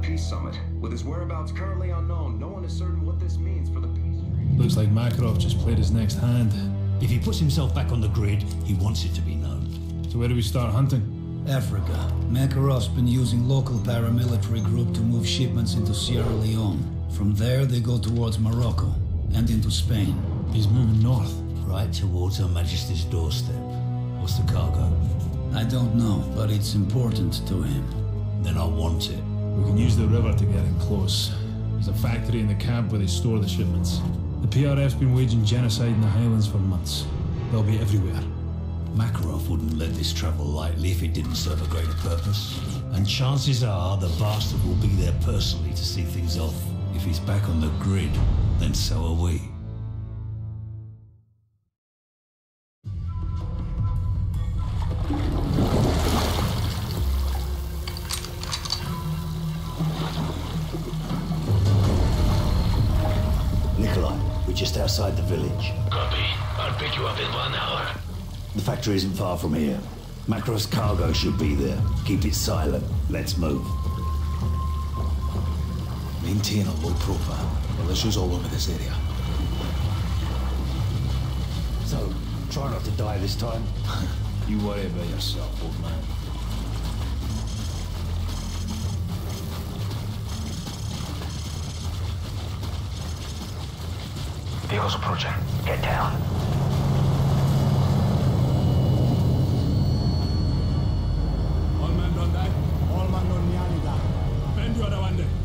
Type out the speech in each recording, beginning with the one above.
peace summit. With his whereabouts currently unknown, no one is certain what this means for the peace treaty. Looks like Makarov just played his next hand. If he puts himself back on the grid, he wants it to be known. So where do we start hunting? Africa. Makarov's been using local paramilitary group to move shipments into Sierra Leone. From there, they go towards Morocco and into Spain. He's moving north. Right towards Her Majesty's doorstep. What's the cargo? I don't know, but it's important to him. Then I want it. We can use the river to get in close. There's a factory in the camp where they store the shipments. The PRF's been waging genocide in the Highlands for months. They'll be everywhere. Makarov wouldn't let this travel lightly if it didn't serve a greater purpose. And chances are the bastard will be there personally to see things off. If he's back on the grid, then so are we. We're just outside the village. Copy. I'll pick you up in 1 hour. The factory isn't far from here. Makarov's cargo should be there. Keep it silent. Let's move. Maintain a low profile. Militia's all over this area. So, try not to die this time. You worry about yourself, old man. Vehicles approaching. Get down. All men don't die. All men don't nearly die. Bend you other one day.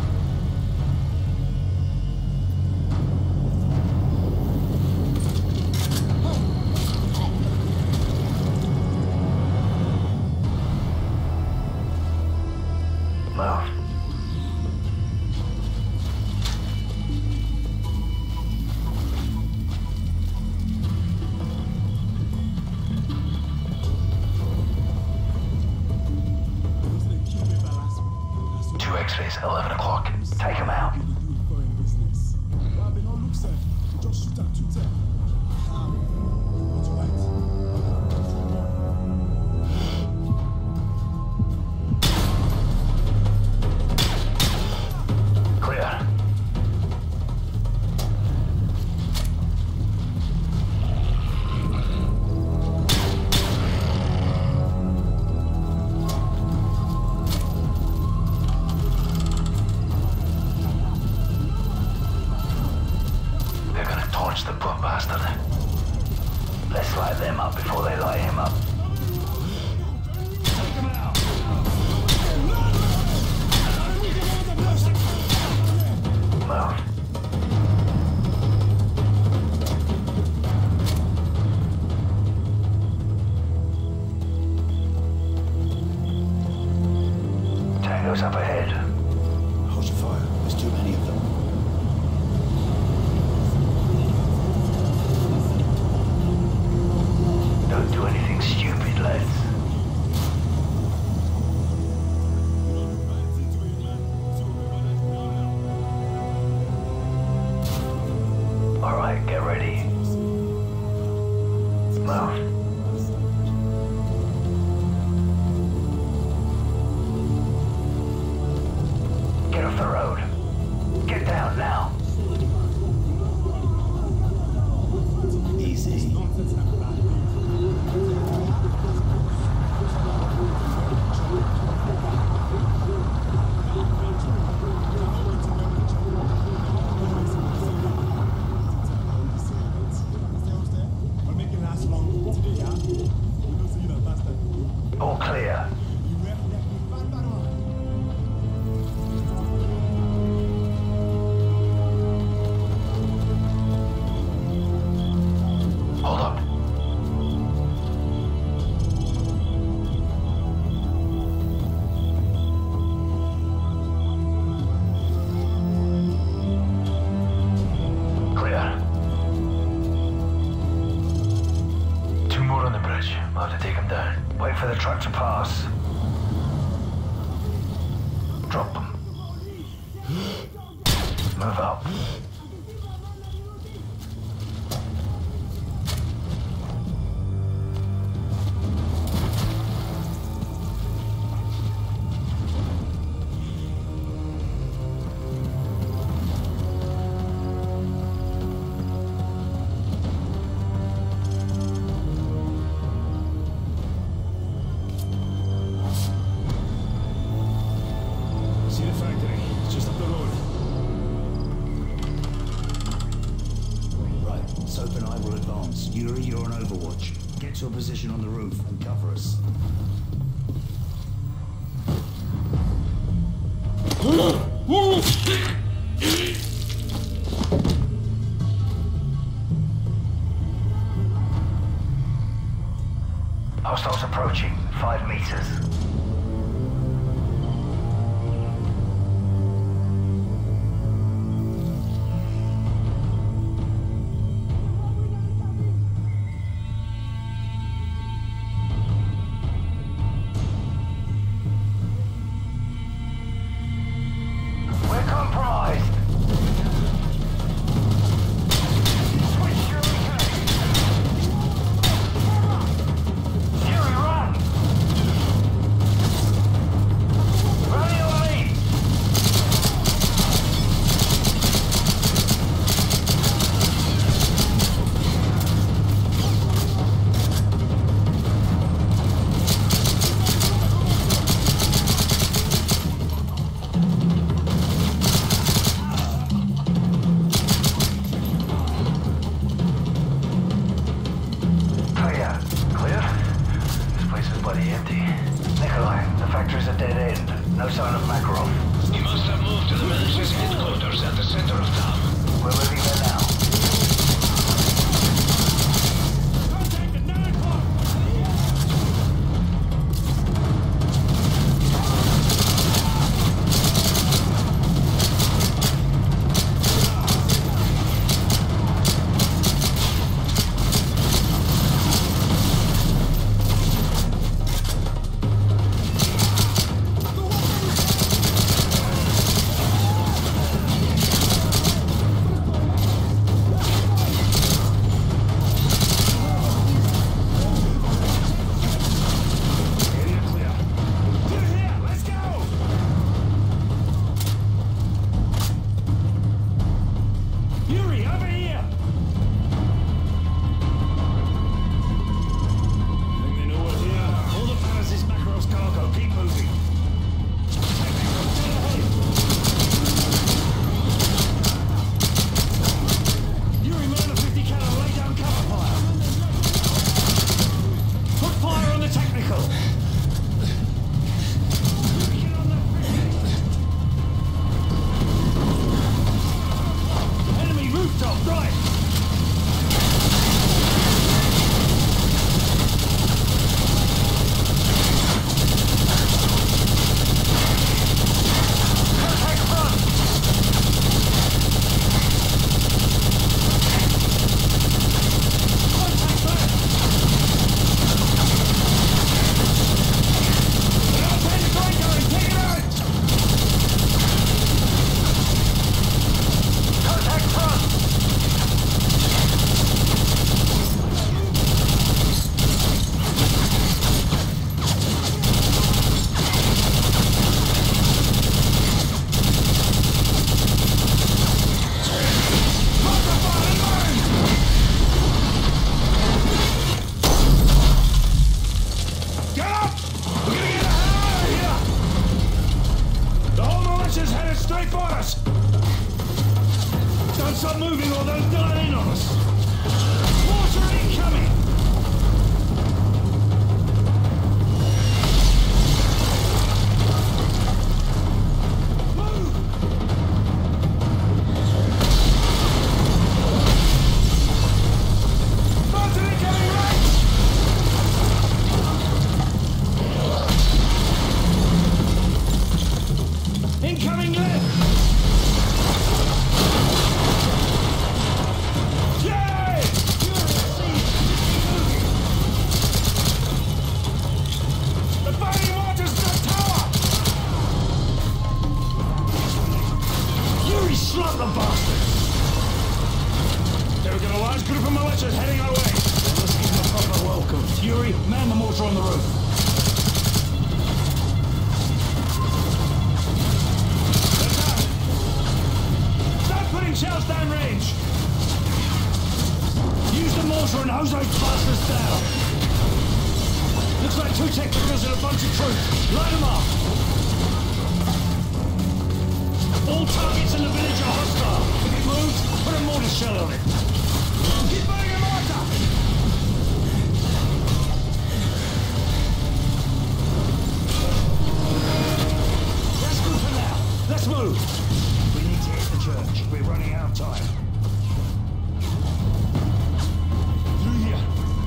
Move. X-rays, 11 o'clock. Take him out. Clear. The poor bastard. Let's light them up before they light him up. Take him out! Move. Tango's up ahead. Hold your fire. There's too many of them. Don't do anything stupid, lads. All right, get ready. Move. Get off the road. Get down now. Easy. All clear. Hold up. Clear. 2 more on the bridge. I'll have to take them down. Wait for the truck to pass. Drop them. Move up. open, I will advance. Yuri, you're on overwatch. Get to a position on the roof and cover us. Hostiles approaching. 5 meters. We're compromised. Switch your Yuri, run! Run your lead! Clear. Clear? This place is bloody empty. Nikolai, the factory's a dead end. No sign of Makarov. You must have moved to the militia's headquarters at the center of town. We're moving there now. Contact at 9 o'clock! Yuri, over here! Think they know we're here? All the fellas is Makarov's cargo. Keep moving. Yuri, man, a 50 cal, lay down cover fire. Put fire on the technical. Get on that 50. Enemy rooftop, right! Contact front! Contact left! There's a going, take it out! Contact front! Get up! We're gonna get the hell out of here! The whole militia's headed straight for us! Don't stop moving or they'll dive in on us! Water incoming! Move! Water incoming right! Incoming left! Yay! The fighting waters the tower! Yuri, slap the bastards! They've got a large group of militias heading our way. Let's give them a proper welcome. Yuri, man the mortar on the roof. Start putting shells downrange! Use the mortar and hose those bastards down! Looks like 2 technicals and a bunch of troops. Line them up! All targets in the village are hostile. If it moves, put a mortar shell on it. Keep burning your mortar! That's good for now. Let's move. We need to hit the church. We're running out of time. Through here.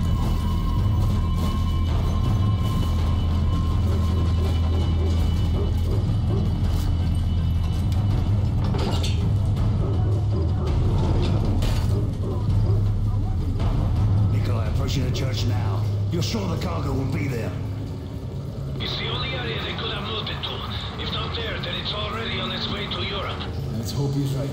Approaching the church now. You're sure the cargo will be there? It's the only area they could have moved it to. If not there, then it's already on its way to Europe. Let's hope he's right.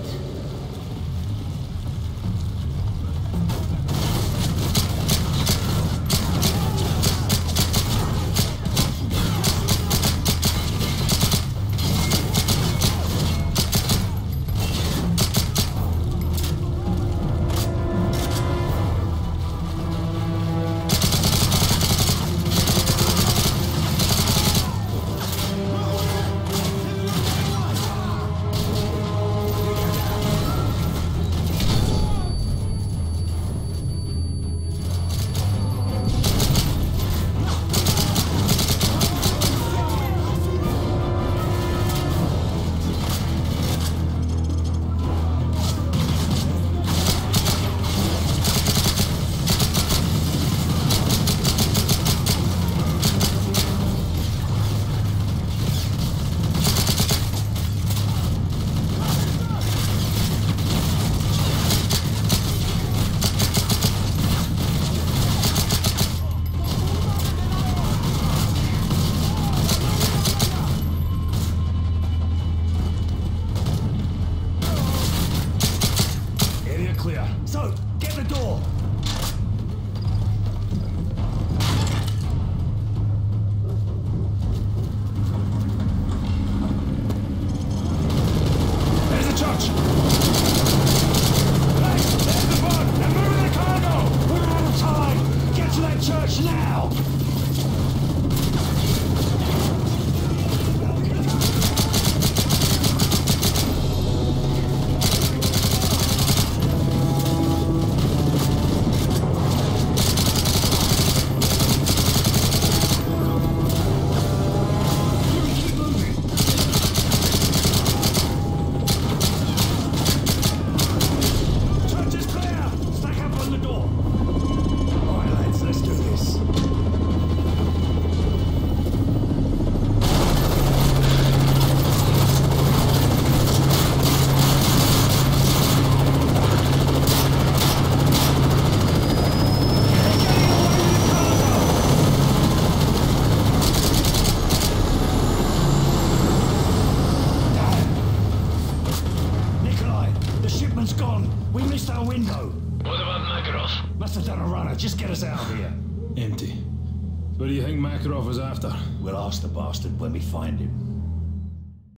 So, get the door! There's the church! Hey, there's the boat! They're moving the cargo! We're out of time! Get to that church now! We missed our window. What about Makarov? Must have done a runner. Just get us out of here. Empty. What do you think Makarov was after? We'll ask the bastard when we find him.